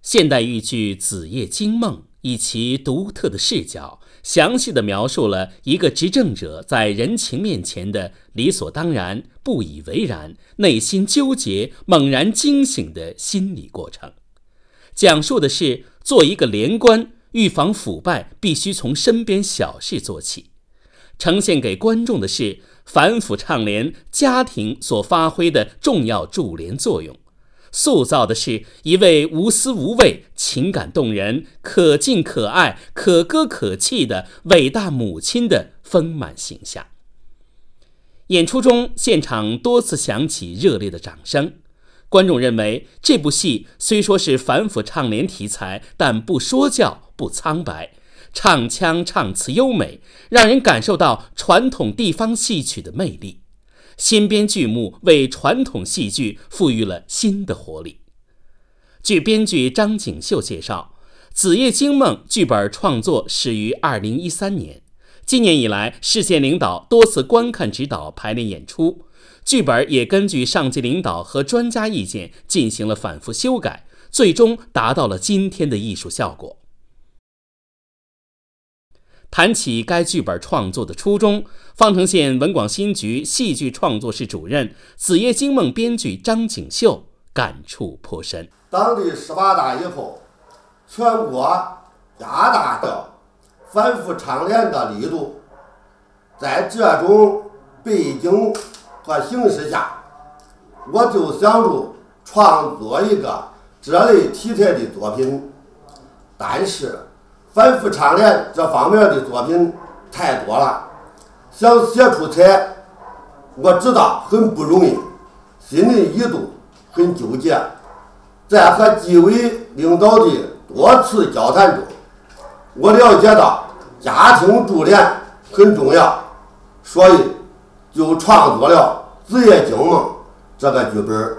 现代豫剧《子夜惊梦》以其独特的视角，详细地描述了一个执政者在人情面前的理所当然、不以为然、内心纠结、猛然惊醒的心理过程。讲述的是做一个连官，预防腐败必须从身边小事做起。呈现给观众的是反腐倡廉家庭所发挥的重要助联作用，塑造的是一位无私无畏、情感动人、可敬可爱、可歌可泣的伟大母亲的丰满形象。演出中，现场多次响起热烈的掌声。观众认为这部戏虽说是反腐倡廉题材，但不说教、不苍白，唱腔唱词优美，让人感受到传统地方戏曲的魅力。新编剧目为传统戏剧赋予了新的活力。据编剧张景秀介绍，《子夜惊梦》剧本创作始于2013年，今年以来，市县领导多次观看指导排练演出，剧本也根据上级领导和专家意见进行了反复修改，最终达到了今天的艺术效果。谈起该剧本创作的初衷，方城县文广新局戏剧创作室主任、子夜惊梦编剧张景秀感触颇深。 党的18大以后，全国加大的反腐倡廉的力度，在这种背景和形势下，我就想着创作一个这类题材的作品，但是反腐倡廉这方面的作品太多了，想写出来，我知道很不容易，心里一度很纠结。在和纪委领导的多次交谈中，我了解到家庭助联很重要，所以就创作了《子夜惊梦》这个剧本。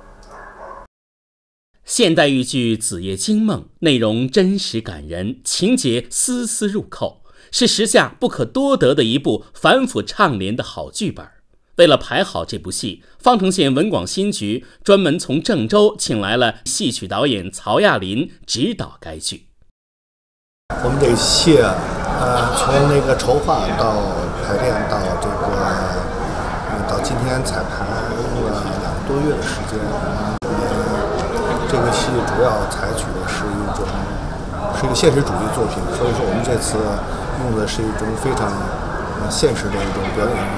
现代豫剧《子夜惊梦》内容真实感人，情节丝丝入扣，是时下不可多得的一部反腐倡廉的好剧本。为了排好这部戏，方城县文广新局专门从郑州请来了戏曲导演曹亚林指导该剧。 我们这个戏从那个筹划到排练到到今天彩排用了2个多月的时间。这个戏主要采取的是一个现实主义作品，所以说我们这次用的是一种非常现实的一种表演，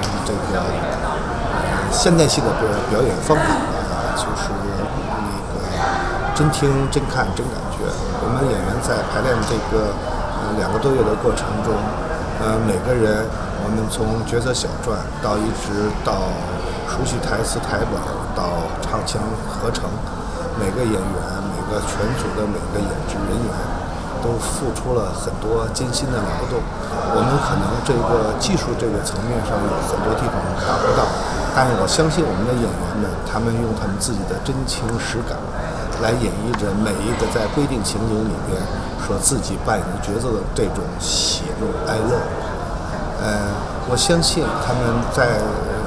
现代戏的表演方法，就是真听真看真感觉。我们演员在排练这个2个多月的过程中，每个人我们从角色小传到一直到熟悉台词台本到唱腔合成，每个演员每个全组的每个演职人员都付出了很多艰辛的劳动。我们可能这个技术这个层面上有很多地方达不到，但是我相信我们的演员们，他们用他们自己的真情实感来演绎着每一个在规定情景里边说自己扮演的角色的这种喜怒哀乐。我相信他们在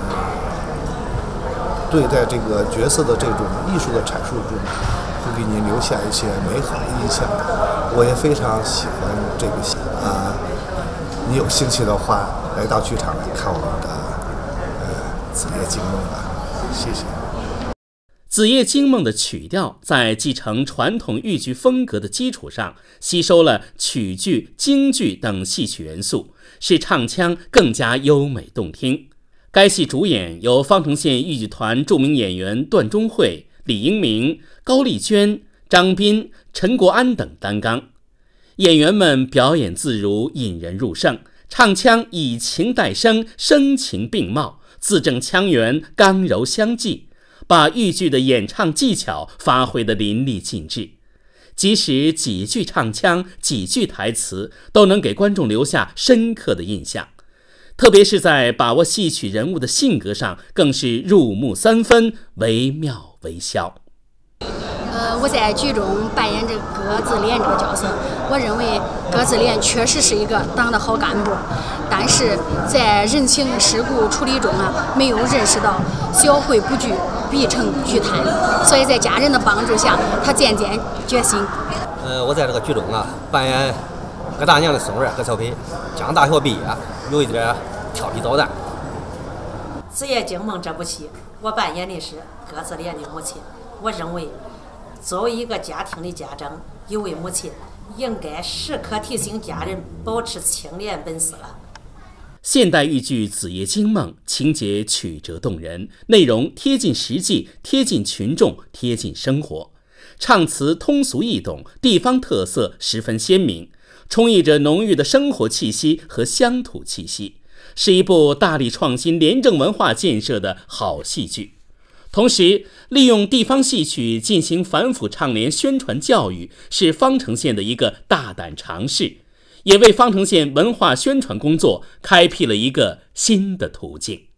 对待这个角色的这种艺术的阐述中，会给你留下一些美好的印象。我也非常喜欢这个戏你有兴趣的话，来到剧场来看我们的《子夜惊梦》吧，谢谢。 《子夜惊梦》的曲调在继承传统豫剧风格的基础上，吸收了曲剧、京剧等戏曲元素，使唱腔更加优美动听。该戏主演由方城县豫剧团著名演员段中慧、李英明、高丽娟、张斌、陈国安等担纲。演员们表演自如，引人入胜，唱腔以情带声，声情并茂，字正腔圆，刚柔相济，把豫剧的演唱技巧发挥得淋漓尽致。即使几句唱腔、几句台词，都能给观众留下深刻的印象。特别是在把握戏曲人物的性格上，更是入木三分，惟妙惟肖。 我在剧中扮演着葛子莲这个角色，我认为葛子莲确实是一个党的好干部，但是在人情世故处理中没有认识到小会不惧，必成巨坛。所以在家人的帮助下，他渐渐决心。 我在这个剧中啊，扮演葛大娘的孙儿葛小培，刚大学毕业，有一点调皮捣蛋。 《子夜惊梦》这部戏，我扮演的是葛子莲的母亲。我认为，作为一个家庭的家长，一位母亲应该时刻提醒家人保持清廉本分了。 现代豫剧《子夜惊梦》情节曲折动人，内容贴近实际，贴近群众，贴近生活，唱词通俗易懂，地方特色十分鲜明，充溢着浓郁的生活气息和乡土气息，是一部大力创新廉政文化建设的好戏剧。同时，利用地方戏曲进行反腐倡廉宣传教育，是方城县的一个大胆尝试，也为方城县文化宣传工作开辟了一个新的途径。